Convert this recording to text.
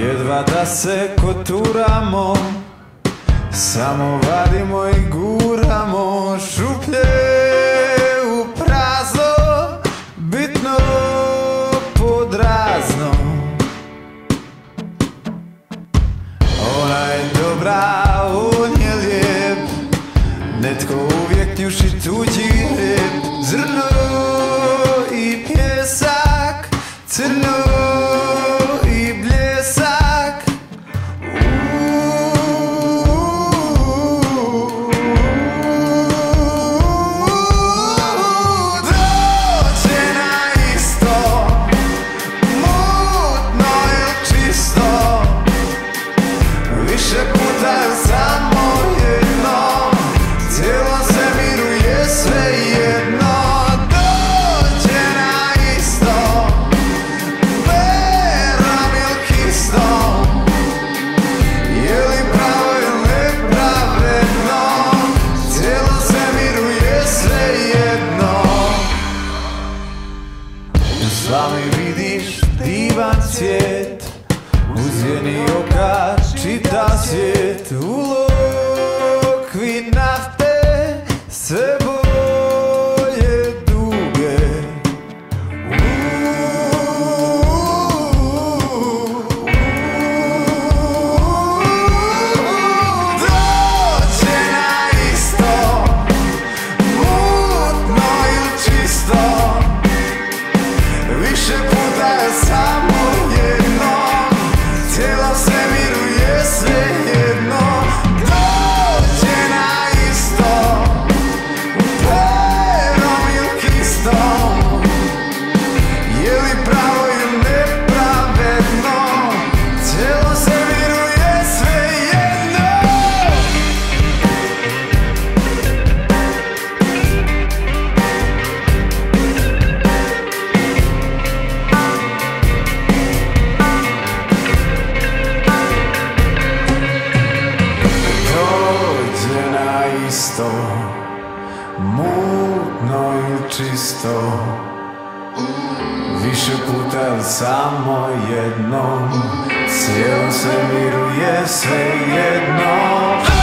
Jedva da se koturamo, samo vadimo i guramo šuplje u prazno, bitno pod razno. Ona je dobra, on je lijep, netko uvijek njuši tuđi rep. Zrno i pjesak, crno i bljesak. Dođe na isto, mutno ili čisto, više puta je samo jedno, cijelo se miruje sve jedno. Dođe na isto, verom ili kistom, je li pravo ili nepravedno, cijelo se miruje sve jedno. U slami vidiš divan cvijet, u zjeni oka čita svijet. U lokvi nafte sve boje duge. Dođe na isto, mutno ili čisto, više puta je samo jedno, cijelo se miruje sve jedno. Dođe na isto, perom ili kistom, je li pravo ili nepravedno, cijelo se miruje sve jedno. Dođe na isto, mutno ili čisto, više puta ili samo jednom, cijelo se miruje sve jedno.